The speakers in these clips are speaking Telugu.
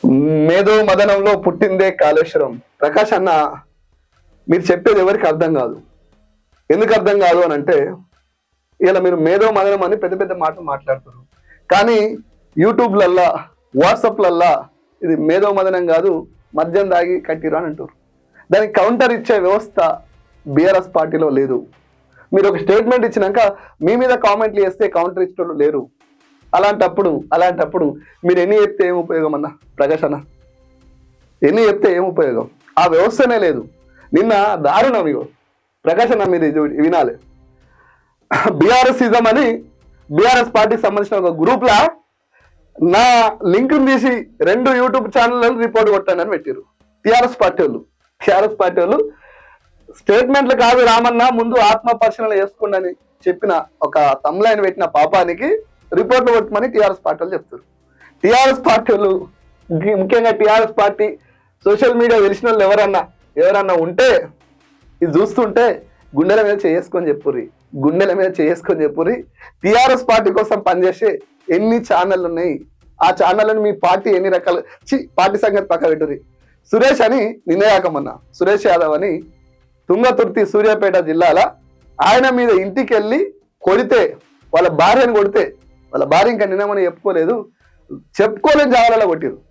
మేధో మదనంలో పుట్టిందే కాళేశ్వరం. ప్రకాష్ అన్న, మీరు చెప్పేది ఎవరికి అర్థం కాదు. ఎందుకు అర్థం కాదు అని అంటే, ఇలా మీరు మేధో మదనం అని పెద్ద పెద్ద మాటలు మాట్లాడుతారు, కానీ యూట్యూబ్లల్లా వాట్సాప్లల్లా ఇది మేధో మదనం కాదు, మద్యం దాగి కట్టిరు అని అంటారు. దానికి కౌంటర్ ఇచ్చే వ్యవస్థ బీఆర్ఎస్ పార్టీలో లేదు. మీరు ఒక స్టేట్మెంట్ ఇచ్చినాక మీ మీద కామెంట్లు చేస్తే కౌంటర్ ఇచ్చేటోళ్ళు లేరు. అలాంటప్పుడు మీరు ఎన్ని చెప్తే ఏం ఉపయోగం అన్న? ప్రకాష్ అన్న, ఎన్ని చెప్తే ఏం ఉపయోగం? ఆ వ్యవస్థనే లేదు. నిన్న దారుణం. ఇగో ప్రకాష్ అన్న, మీరు ఇది వినాలి. బీఆర్ఎస్ ఇజం అని బీఆర్ఎస్ పార్టీకి సంబంధించిన ఒక గ్రూప్లా నా లింక్ తీసి 2 యూట్యూబ్ ఛానళ్ళను రిపోర్ట్ కొట్టానని పెట్టారు టీఆర్ఎస్ పార్టీ వాళ్ళు. స్టేట్మెంట్లు కాదు రామన్న, ముందు ఆత్మ పరిశీలన చేసుకోండి అని చెప్పిన ఒక తమ్లైన్ పెట్టిన పాపానికి రిపోర్ట్లు కొట్టమని టీఆర్ఎస్ పార్టీ వాళ్ళు చెప్తారు. టీఆర్ఎస్ పార్టీ వాళ్ళు, ముఖ్యంగా టీఆర్ఎస్ పార్టీ సోషల్ మీడియా తెలిసిన వాళ్ళు ఎవరన్నా ఉంటే ఇది చూస్తుంటే గుండెల మీద చేసుకొని చెప్పుర్రి. టీఆర్ఎస్ పార్టీ కోసం పనిచేసే ఎన్ని ఛానళ్ళు ఉన్నాయి, ఆ ఛానళ్ళని మీ పార్టీ ఎన్ని రకాల పార్టీ సంగతి పక్క పెట్టుర్రి. సురేష్ అని నిన్నయాకమన్నా, సురేష్ యాదవ్ అని తుంగతుర్తి సూర్యాపేట జిల్లాల ఆయన మీద ఇంటికి వెళ్ళి కొడితే, వాళ్ళ భార్యను కొడితే, వాళ్ళ భార్య ఇంకా నిన్నమని చెప్పుకోలేని జాగాలలో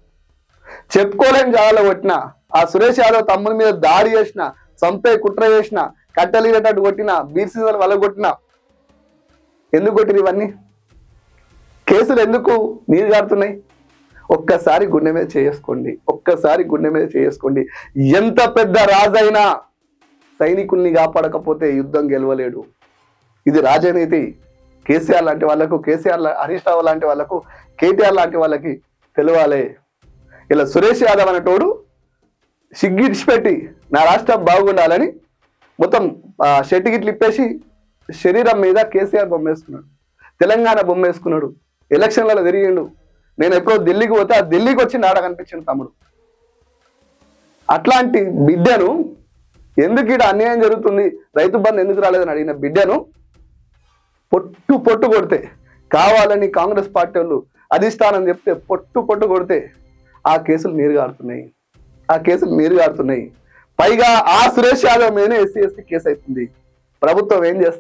కొట్టిన ఆ సురేష్ యాదవ్ తమ్ముని మీద దాడి చేసిన, చంపే కుట్ర చేసిన, కట్టెలిగేటట్టు కొట్టిన, బీర్సీజన్ వల్ల కొట్టిన, ఎందుకు కొట్టిన? ఇవన్నీ కేసులు ఎందుకు నీరు గారుతున్నాయి? ఒక్కసారి గుండె మీద చేసుకోండి. ఎంత పెద్ద రాజైనా సైనికుల్ని కాపాడకపోతే యుద్ధం గెలవలేడు. ఇది రాజనీతి. కేసీఆర్ లాంటి వాళ్ళకు, హరీష్ రావు లాంటి వాళ్ళకు, కేటీఆర్ లాంటి వాళ్ళకి తెలవాలి. ఇలా సురేష్ యాదవ్ అనేటోడు సిగ్గిడిచిపెట్టి నా రాష్ట్రం బాగుండాలని మొత్తం షెట్టిగిట్లు ఇప్పేసి శరీరం మీద కేసీఆర్ బొమ్మ వేసుకున్నాడు, తెలంగాణ బొమ్మ వేసుకున్నాడు, ఎలక్షన్లలో తిరిగిండు. నేను ఎప్పుడో ఢిల్లీకి పోతే ఆ ఢిల్లీకి వచ్చి నాడ కనిపించింది తమ్ముడు. అట్లాంటి బిడ్డను ఎందుకు ఇక్కడ అన్యాయం జరుగుతుంది, రైతు బంధు ఎందుకు రాలేదని అడిగిన బిడ్డను పొట్టు కొడితే, కావాలని కాంగ్రెస్ పార్టీ వాళ్ళు అధిష్టానం చెప్తే పొట్టు కొడితే ఆ కేసులు నీరు గారుతున్నాయి. పైగా ఆ సురేష్ యాదవ్ మీదనే ఎస్సీ కేసు అవుతుంది. ప్రభుత్వం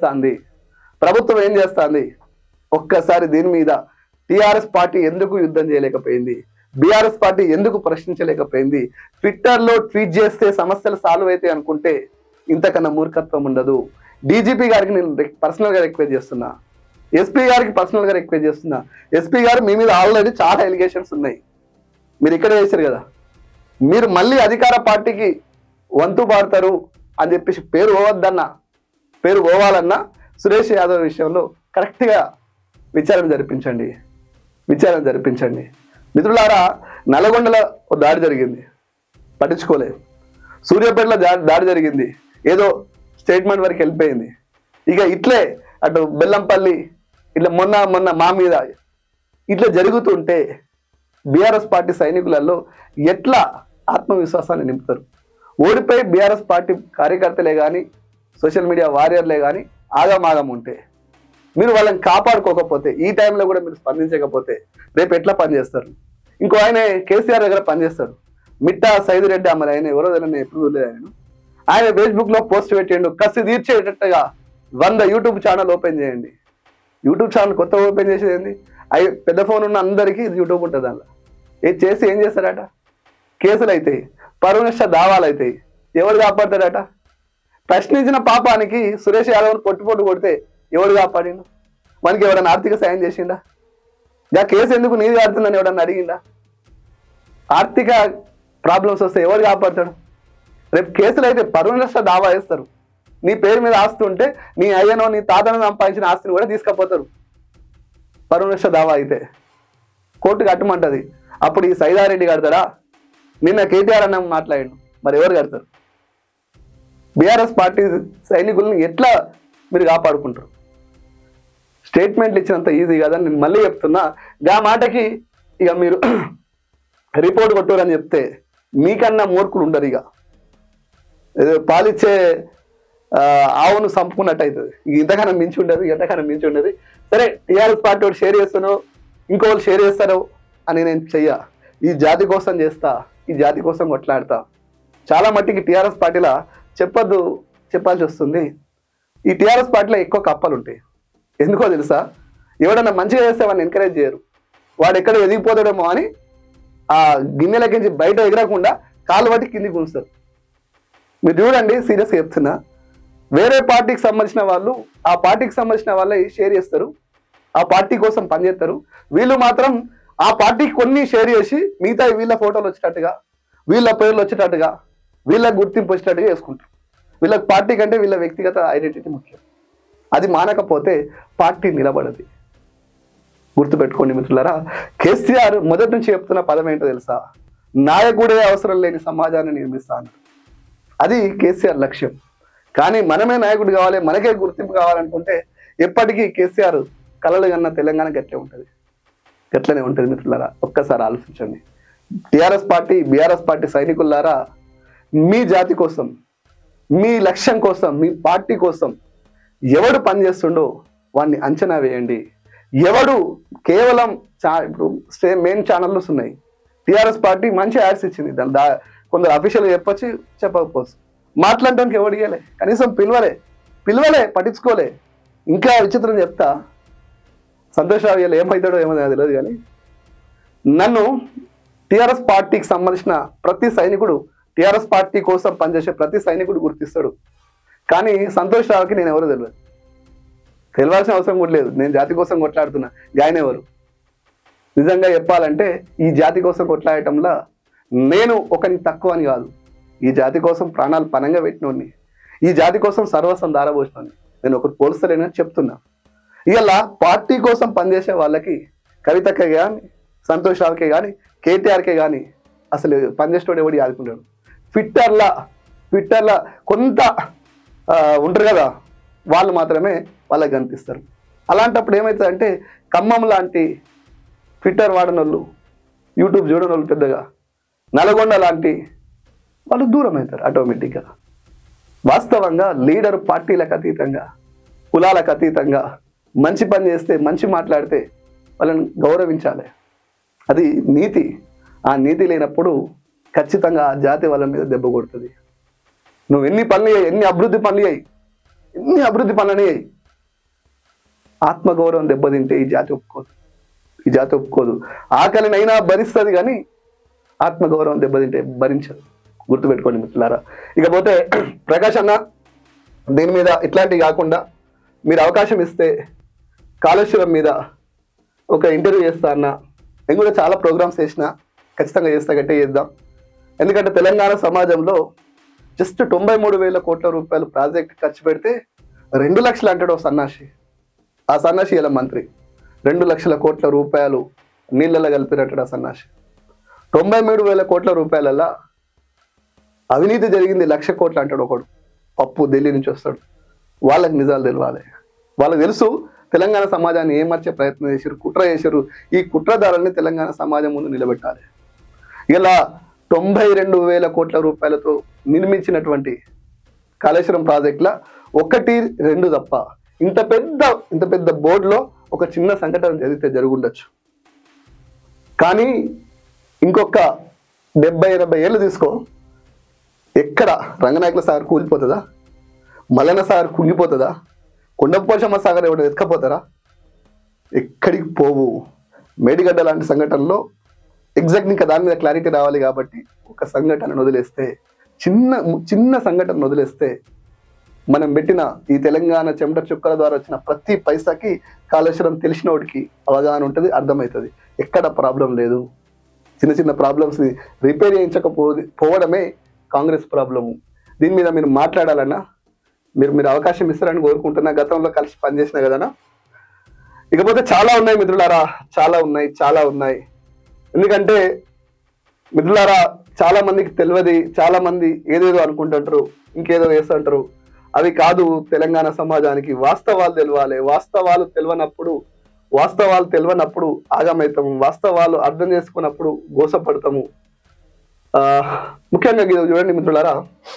ఏం చేస్తాంది? ఒక్కసారి దీని మీద టీఆర్ఎస్ పార్టీ ఎందుకు యుద్ధం చేయలేకపోయింది? బీఆర్ఎస్ పార్టీ ఎందుకు ప్రశ్నించలేకపోయింది? ట్విట్టర్లో ట్వీట్ చేస్తే సమస్యలు సాల్వ్ అవుతాయి అనుకుంటే ఇంతకన్నా మూర్ఖత్వం ఉండదు. డీజీపీ గారికి నేను పర్సనల్గా రిక్వెస్ట్ చేస్తున్నా, ఎస్పీ గారికి పర్సనల్గా రిక్వెస్ట్ చేస్తున్నా. ఎస్పీ గారు మీ మీద ఆల్రెడీ చాలా ఎలిగేషన్స్ ఉన్నాయి, మీరు ఇక్కడే చేశారు కదా. మీరు మళ్ళీ అధికార పార్టీకి వంతు పాడతారు అని చెప్పేసి పేరు పోవాలన్నా సురేష్ యాదవ్ విషయంలో కరెక్ట్గా విచారణ జరిపించండి. మిత్రులారా, నల్గొండలో దాడి జరిగింది, పట్టించుకోలేదు. సూర్యాపేటలో దాడి జరిగింది, ఏదో స్టేట్మెంట్ వరకు వెళ్ళిపోయింది. ఇక ఇట్లే అటు బెల్లంపల్లి ఇట్లా మొన్న మా మీద ఇట్లా జరుగుతుంటే బీఆర్ఎస్ పార్టీ సైనికులలో ఎట్లా ఆత్మవిశ్వాసాన్ని నింపుతారు? ఓడిపోయి బీఆర్ఎస్ పార్టీ కార్యకర్తలే కానీ, సోషల్ మీడియా వారియర్లే కానీ ఆగమాగం ఉంటే, మీరు వాళ్ళని కాపాడుకోకపోతే, ఈ టైంలో కూడా మీరు స్పందించకపోతే రేపు ఎట్లా పనిచేస్తారు? ఇంకో ఆయన కేసీఆర్ దగ్గర పనిచేస్తాడు, మిట్టా సైదిరెడ్డి. అమ్మని ఆయన ఎవరో నేను ఎప్పుడు చూడలేదు. ఆయన ఫేస్బుక్లో పోస్ట్ పెట్టిండు, కసి తీర్చేటట్టుగా 100 యూట్యూబ్ ఛానల్ ఓపెన్ చేయండి. యూట్యూబ్ ఛానల్ కొత్త ఓపెన్ చేసేది ఏంది? అవి పెద్ద ఫోన్ ఉన్న అందరికీ యూట్యూబ్ ఉంటుంది. దానిలో ఇది చేసి ఏం చేస్తారట? కేసులు అవుతాయి, పరువు నష్ట దావాలు అవుతాయి. ఎవరు కాపాడతాడట? ప్రశ్నించిన పాపానికి సురేష్ యాదవ్ని పొట్టు కొడితే ఎవడు కాపాడిండు? మనకి ఎవడన్నా ఆర్థిక సాయం చేసిండా? ఆ కేసు ఎందుకు నీరు కాడుతుందని ఎవడన్నా అడిగిండా? ఆర్థిక ప్రాబ్లమ్స్ వస్తే ఎవరు కాపాడతాడు? రేపు కేసులు అయితే పరువు నష్ట దావా వేస్తారు. నీ పేరు మీద ఆస్తి ఉంటే నీ అయ్యనో నీ తాతను సంపాదించిన ఆస్తిని కూడా తీసుకపోతారు. పరువు నష్ట దావా అయితే కోర్టు కట్టమంటది. అప్పుడు ఈ సైదారెడ్డి కడతారా? నిన్న కేటీఆర్ అన్న మాట్లాడిండు, మరి ఎవరు కడతారు? బీఆర్ఎస్ పార్టీ సైనికులను ఎట్లా మీరు కాపాడుకుంటారు? స్టేట్మెంట్లు ఇచ్చినంత ఈజీ కాదని నేను మళ్ళీ చెప్తున్నా. ఆ మాటకి ఇక మీరు రిపోర్ట్ కొట్టారని చెప్తే మీకన్నా మూర్ఖులు ఉండరు. ఇక పాలిచ్చే ఆవును చంపుకున్నట్టు అవుతుంది. ఇంతకన్నా మించి ఉండదు. సరే, టీఆర్ఎస్ పార్టీ ఒకటి షేర్ చేస్తానో ఇంకోళ్ళు షేర్ చేస్తారో అని నేను చెయ్య. ఈ జాతి కోసం చేస్తా, ఈ జాతి కోసం కొట్లాడతా. చాలా మట్టికి టీఆర్ఎస్ పార్టీలా చెప్పాల్సి వస్తుంది. ఈ టీఆర్ఎస్ పార్టీలో ఎక్కువ కప్పలు ఉంటాయి. ఎందుకో తెలుసా? ఎవడన్నా మంచిగా చేస్తే వాడిని ఎంకరేజ్ చేయరు. వాడు ఎక్కడ ఎదిగిపోతాడేమో అని ఆ గిన్నెలకించి బయట ఎగరకుండా కాలు పట్టి కిందికి ఉంచుతారు. మీరు చూడండి, సీరియస్గా చెప్తున్నా. వేరే పార్టీకి సంబంధించిన వాళ్ళు ఆ పార్టీకి సంబంధించిన వాళ్ళే షేర్ చేస్తారు, ఆ పార్టీ కోసం పనిచేస్తారు. వీళ్ళు మాత్రం ఆ పార్టీకి కొన్ని షేర్ చేసి మిగతా వీళ్ళ ఫోటోలు వచ్చేటట్టుగా, వీళ్ళ పేర్లు వచ్చేటట్టుగా, వీళ్ళకి గుర్తింపు వచ్చేటట్టుగా చేసుకుంటారు. వీళ్ళకి పార్టీ కంటే వీళ్ళ వ్యక్తిగత ఐడెంటిటీ ముఖ్యం. అది మానకపోతే పార్టీ నిలబడది. గుర్తుపెట్టుకోండి మిత్రులారా. కేసీఆర్ మొదటి నుంచి చెప్తున్న పదం ఏంటో తెలుసా? నాయకుడే అవసరం లేని సమాజాన్ని నిర్మిస్తాను. అది కేసీఆర్ లక్ష్యం. కానీ మనమే నాయకుడు కావాలి, మనకే గుర్తింపు కావాలనుకుంటే ఎప్పటికీ కేసీఆర్ కలలు కన్నా తెలంగాణ గట్లనే ఉంటుంది మిత్రులారా. ఒక్కసారి ఆలోచించండి. టీఆర్ఎస్ పార్టీ, బీఆర్ఎస్ పార్టీ సైనికులారా, మీ జాతి కోసం, మీ లక్ష్యం కోసం, మీ పార్టీ కోసం ఎవడు పనిచేస్తుండో వాడిని అంచనా వేయండి. ఎవడు కేవలం ఇప్పుడు మెయిన్ ఛానల్స్ ఉన్నాయి. టీఆర్ఎస్ పార్టీ మంచి యాడ్స్ ఇచ్చింది, కొందరు అఫీషియల్గా చెప్పకపోవచ్చు. మాట్లాడడానికి ఎవడు ఇవ్వలే, కనీసం పిలవలే, పట్టించుకోలే. ఇంకా విచిత్రం చెప్తా, సంతోష్ రావు ఇవాళ ఏమవుతాడో ఏమో తెలియదు, కానీ నన్ను టీఆర్ఎస్ పార్టీకి సంబంధించిన ప్రతి సైనికుడు, టీఆర్ఎస్ పార్టీ కోసం పనిచేసే ప్రతి సైనికుడు గుర్తిస్తాడు. కానీ సంతోష్ రావుకి నేను ఎవరో తెలియాల్సిన అవసరం కూడా లేదు. నేను జాతి కోసం కొట్లాడుతున్నా, ఆయన ఎవరు? నిజంగా చెప్పాలంటే ఈ జాతి కోసం కొట్లాడటంలో నేను ఒకరికి తక్కువ అని కాదు. ఈ జాతి కోసం ప్రాణాలు పనంగా పెట్టినోడిని, ఈ జాతి కోసం సర్వస్వం దారబోసినోడిని. నేను ఒకరు పోలుస్తలేనని చెప్తున్నా. ఇలా పార్టీ కోసం పనిచేసే వాళ్ళకి కవితకే కానీ, సంతోష్ రావుకే కానీ, కేటీఆర్కే కానీ అసలు పనిచేసేవాడు ఎవడు ఆదుకుంటాడు? ట్విట్టర్లో కొంత ఉంటారు కదా, వాళ్ళు మాత్రమే వాళ్ళకి కనిపిస్తారు. అలాంటప్పుడు ఏమవుతుందంటే ఖమ్మం లాంటి ట్విట్టర్ వాడని వాళ్ళు, యూట్యూబ్ చూడని వాళ్ళు, పెద్దగా నల్గొండ లాంటి వాళ్ళు దూరం అవుతారు ఆటోమేటిక్గా. వాస్తవంగా లీడర్ పార్టీలకు అతీతంగా, కులాలకు అతీతంగా మంచి పని చేస్తే, మంచి మాట్లాడితే వాళ్ళని గౌరవించాలి. అది నీతి. ఆ నీతి లేనప్పుడు ఖచ్చితంగా ఆ జాతి వాళ్ళ మీద దెబ్బ కొడుతుంది. నువ్వు ఎన్ని అభివృద్ధి పనులు అయ్యి ఆత్మగౌరవం దెబ్బతింటే ఈ జాతి ఒప్పుకోదు. ఆకలినైనా భరిస్తుంది కానీ ఆత్మగౌరవం దెబ్బతింటే భరించదు. గుర్తుపెట్టుకోండి మిత్రులారా. ఇకపోతే ప్రకాష్ అన్న, దీని మీద ఇట్లాంటివి కాకుండా మీరు అవకాశం ఇస్తే కాళేశ్వరం మీద ఒక ఇంటర్వ్యూ చేస్తా అన్న. నేను కూడా చాలా ప్రోగ్రామ్స్ చేసిన, ఖచ్చితంగా గట్టే చేద్దాం. ఎందుకంటే తెలంగాణ సమాజంలో జస్ట్ 93,000 కోట్ల రూపాయలు ప్రాజెక్ట్ ఖర్చు పెడితే 2 లక్షలు అంటాడు సన్నాసి. ఆ సన్నాసి ఇలా మంత్రి 2 లక్షల కోట్ల రూపాయలు నీళ్ళలో కలిపినట్టు ఆ సన్నాసి. 93,000 కోట్ల రూపాయలలో అవినీతి జరిగింది 1,00,000 కోట్లు అంటాడు ఒకడు. పప్పు ఢిల్లీ నుంచి వస్తాడు. వాళ్ళకి నిజాలు తెలియాలి. వాళ్ళకి తెలుసు తెలంగాణ సమాజాన్ని ఏమర్చే ప్రయత్నం చేశారు, కుట్ర చేశారు. ఈ కుట్రదారుల్ని తెలంగాణ సమాజం ముందు నిలబెట్టాలి. ఇలా 92,000 కోట్ల రూపాయలతో నిర్మించినటువంటి కాళేశ్వరం ప్రాజెక్టుల 1, 2 తప్ప ఇంత పెద్ద బోర్డులో ఒక చిన్న సంఘటన జరుగుండొచ్చు. కానీ ఇంకొక 70-80 ఏళ్ళు తీసుకో, ఎక్కడ రంగనాయకుల సాగర్ కూలిపోతుందా? మల్లన్న సాగర్ కుంగిపోతుందా? కొండపోచమ్మ సాగర్ ఎవడో ఎత్తుకపోతారా? ఎక్కడికి పోవు. మేడిగడ్డ లాంటి సంఘటనలో ఎగ్జాక్ట్ ఇంకా దాని మీద క్లారిటీ రావాలి కాబట్టి ఒక సంఘటనను వదిలేస్తే, చిన్న సంఘటనను వదిలేస్తే మనం పెట్టిన ఈ తెలంగాణ చెమట చుక్కల ద్వారా వచ్చిన ప్రతి పైసాకి కాళేశ్వరం తెలిసినోడికి అవగాహన ఉంటుంది, అర్థమవుతుంది. ఎక్కడ ప్రాబ్లం లేదు. చిన్న ప్రాబ్లమ్స్ని రిపేర్ చేయించకపోవడమే కాంగ్రెస్ ప్రాబ్లము. దీని మీద మీరు మాట్లాడాలన్నా మీరు అవకాశం ఇస్తారని కోరుకుంటున్నా. గతంలో కలిసి పనిచేసిన కదనా. ఇకపోతే చాలా ఉన్నాయి మిత్రులారా, చాలా ఉన్నాయి. ఎందుకంటే మిత్రులారా, చాలా మందికి తెలియదు. చాలా మంది ఏదేదో అనుకుంటుంటారు, ఇంకేదో వేస్తుంటారు. అవి కాదు తెలంగాణ సమాజానికి. వాస్తవాలు తెలియాలి. వాస్తవాలు తెలియనప్పుడు ఆగమవుతాము. వాస్తవాలు అర్థం చేసుకున్నప్పుడు గోసపడతాము. ముఖ్యంగా చూడండి మిత్రులారా,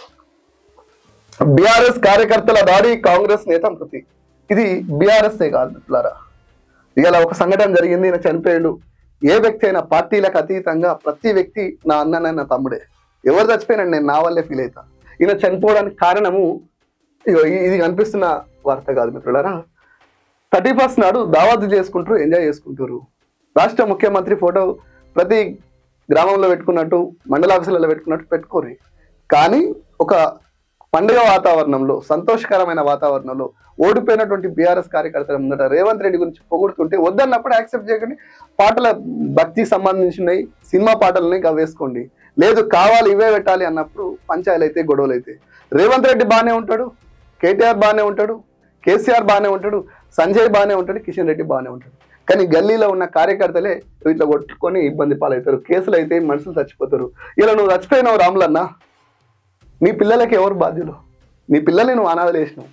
బీఆర్ఎస్ కార్యకర్తల దాడి, కాంగ్రెస్ నేత మృతి. ఇది బీఆర్ఎస్ కాదు మిత్రులారా. ఇలా ఒక సంఘటన జరిగింది, ఈయన చనిపోయాడు. ఏ వ్యక్తి అయినా పార్టీలకు అతీతంగా ప్రతి వ్యక్తి నా అన్ననే నా తమ్ముడే. ఎవరు చచ్చిపోయినా నేను నా వల్లే ఫీల్ అవుతా. ఈయన చనిపోవడానికి కారణము ఇది కనిపిస్తున్న వార్త కాదు మిత్రులారా. 31st నాడు దావత్ చేసుకుంటారు, ఎంజాయ్ చేసుకుంటారు. రాష్ట్ర ముఖ్యమంత్రి ఫోటో ప్రతి గ్రామంలో పెట్టుకున్నట్టు, మండల ఆఫీసులలో పెట్టుకున్నట్టు పెట్టుకోరు. కానీ ఒక పండుగ వాతావరణంలో, సంతోషకరమైన వాతావరణంలో ఓడిపోయినటువంటి బీఆర్ఎస్ కార్యకర్తల ముందట రేవంత్ రెడ్డి గురించి పొగుడుతుంటే వద్దన్నప్పుడు యాక్సెప్ట్ చేయకండి. పాటల భక్తికి సంబంధించినవి, సినిమా పాటలని వేసుకోండి. లేదు కావాలి ఇవే పెట్టాలి అన్నప్పుడు పంచాయలు అయితే, గొడవలు అయితే. రేవంత్ రెడ్డి బాగానే ఉంటాడు, కేటీఆర్ బాగానే ఉంటాడు, కేసీఆర్ బాగానే ఉంటాడు, సంజయ్ బాగానే ఉంటాడు, కిషన్ రెడ్డి బాగానే ఉంటాడు. కానీ గల్లీలో ఉన్న కార్యకర్తలే ఇట్లా కొట్టుకొని ఇబ్బంది పాలవుతారు. కేసులు అయితే మనుషులు చచ్చిపోతారు. ఇలా నువ్వు చచ్చిపోయినావు రాములన్న, నీ పిల్లలకి ఎవరు బాధ్యులు? నీ పిల్లల్ని నువ్వు అనాథలు వేసినావు.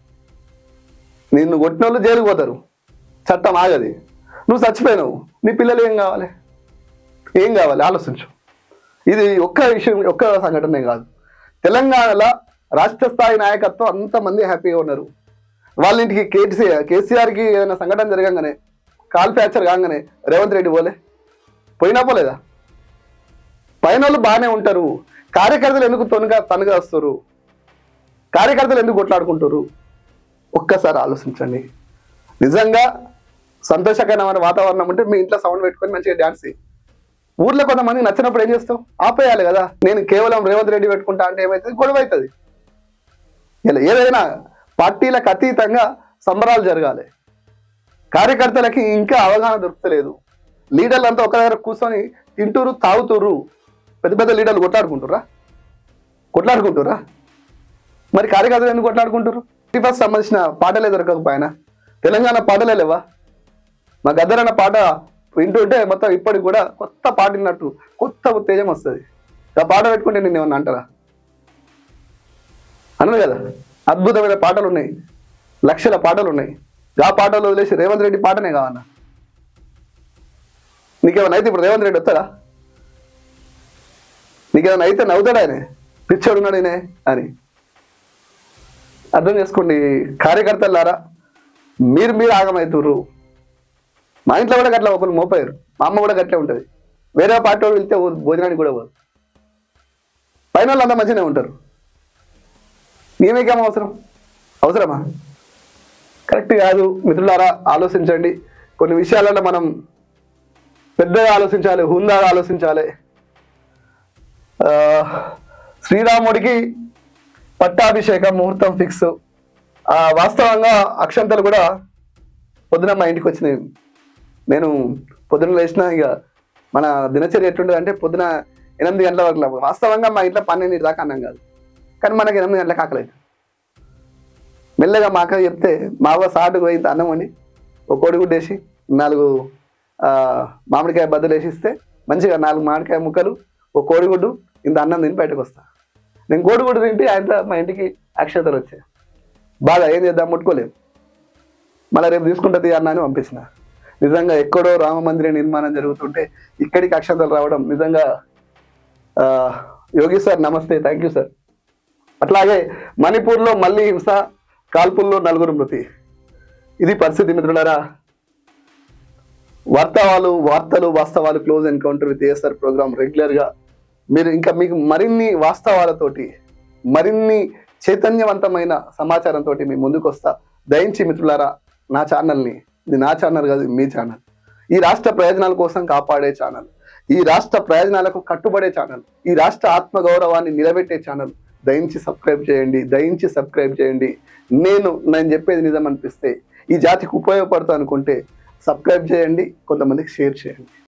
నిన్ను కొట్టిన వాళ్ళు జైలుకు పోతారు, చట్టం ఆగది. నువ్వు చచ్చిపోయినావు, నీ పిల్లలు ఏం కావాలి? ఏం కావాలి ఆలోచించు. ఇది ఒక్క విషయం, ఒక్క సంఘటనే కాదు. తెలంగాణలో రాష్ట్ర స్థాయి నాయకత్వం అంతమంది హ్యాపీగా ఉన్నారు. వాళ్ళ ఇంటికి కేసీఆర్కి ఏదైనా సంఘటన జరగంగానే, కాల్ ఫ్రాక్చర్ కాగానే రేవంత్ రెడ్డి పోయినా పోలేదా? పైన వాళ్ళు బాగానే ఉంటారు. కార్యకర్తలు ఎందుకు తనుగా వస్తారు? కార్యకర్తలు ఎందుకు కొట్లాడుకుంటారు? ఒక్కసారి ఆలోచించండి. నిజంగా సంతోషకరమైన వాతావరణం ఉంటే మీ ఇంట్లో సౌండ్ పెట్టుకొని మంచిగా డ్యాన్స్. ఊర్లో కొంతమంది నచ్చినప్పుడు ఏం చేస్తావు? ఆపేయాలి కదా. నేను కేవలం రేవంత్ రెడ్డి పెట్టుకుంటా అంటే ఏమవుతుంది? గొడవ అవుతుంది. ఇలా ఏదైనా పార్టీలకు అతీతంగా సంబరాలు జరగాలి. కార్యకర్తలకి ఇంకా అవగాహన దొరుకుతలేదు. లీడర్లు అంతా ఒక దగ్గర కూర్చొని తింటూరు, తాగుతుర్రు. పెద్ద పెద్ద లీడర్లు కొట్లాడుకుంటురా. మరి కార్యకర్తలు ఎందుకు కొట్లాడుకుంటారు? 31st సంబంధించిన పాటలే దొరకకపోయినా తెలంగాణ పాటలే లేవా? మా గద్దరన్న పాట వింటుంటే మొత్తం ఇప్పటికి కూడా కొత్త పాట విన్నట్టు కొత్త ఉత్తేజం వస్తుంది. ఆ పాట పెట్టుకుంటే నేను ఏమన్నా అంటారా? అన్నది కదా. అద్భుతమైన పాటలు ఉన్నాయి, లక్షల పాటలు ఉన్నాయి. ఆ పాటలు వదిలేసి రేవంత్ రెడ్డి పాటనే కావన్నా? నీకేమైనా అయితే ఇప్పుడు రేవంత్ రెడ్డి వస్తాడా? నీకేమైనా అయితే నవ్వుతాడా? ఆయన పిచ్చోడు ఉన్నాడు ఈయనే అని అర్థం చేసుకోండి. కార్యకర్తలారా, మీరు ఆగమవుతుర్రు. మా ఇంట్లో కూడా గట్లా ఒకరు మోపారు. మా అమ్మ కూడా గట్లే ఉంటుంది. వేరే పార్టీ వాళ్ళు వెళ్తే భోజనానికి కూడా పోదు. పైన వాళ్ళు అంతా మంచిగానే ఉంటారు. మేమేకేం అవసరమా? కరెక్ట్ కాదు. మిత్రులారా, ఆలోచించండి. కొన్ని విషయాలలో మనం పెద్దగా ఆలోచించాలి, హుందాగా ఆలోచించాలి. శ్రీరాముడికి పట్టాభిషేకం ముహూర్తం ఫిక్స్. వాస్తవంగా అక్షంతలు కూడా పొద్దున మా ఇంటికి వచ్చినాయి. నేను పొద్దున లేచిన ఇక మన దినచర్య ఎట్లుంటుంది అంటే పొద్దున 8 గంటల వరకు. వాస్తవంగా మా ఇంట్లో 12 దాకా అన్నం కాదు, కానీ మనకి 8 గంటలకు ఆకలేదు. మెల్లగా మా అక్క చెప్తే మా అవ్వ సాటుకు పోయి అన్నం వండి ఒక కోడిగుడ్డు వేసి 4 మామిడికాయ బద్దలు వేసిస్తే మంచిగా 4 మామిడికాయ ముక్కలు ఒక కోడిగుడ్డు ఇంత అన్నం తిని బయటకు వస్తా. నేను కోడిగుడ్డు తింటే ఆయన మా ఇంటికి అక్షతలు వచ్చాయి. బాగా ఏం చేద్దాం, ముట్టుకోలేము. మళ్ళీ రేపు తీసుకుంటుంది అన్న అని పంపించిన. నిజంగా ఎక్కడో రామ మందిర నిర్మాణం జరుగుతుంటే ఇక్కడికి అక్షతలు రావడం నిజంగా యోగి సార్ నమస్తే, థ్యాంక్ యూ సార్. అట్లాగే మణిపూర్లో మళ్ళీ హింస, కాల్పుల్లో 4 మృతి. ఇది పరిస్థితి మిత్రులారా. వార్తలు వాస్తవాలు close encounter with ASR programme రెగ్యులర్గా మీకు మరిన్ని వాస్తవాలతోటి, మరిన్ని చైతన్యవంతమైన సమాచారంతో మీ ముందుకు వస్తా. దయించి మిత్రులారా, నా ఛానల్ని, ఇది నా ఛానల్ కాదు, మీ ఛానల్, ఈ రాష్ట్ర ప్రయోజనాల కోసం కాపాడే ఛానల్, ఈ రాష్ట్ర ప్రయోజనాలకు కట్టుబడే ఛానల్, ఈ రాష్ట్ర ఆత్మగౌరవాన్ని నిలబెట్టే ఛానల్. దయించి సబ్స్క్రైబ్ చేయండి. నేను చెప్పేది నిజం అనిపిస్తే, ఈ జాతికి ఉపయోగపడతా అనుకుంటే సబ్స్క్రైబ్ చేయండి, కొంతమందికి షేర్ చేయండి.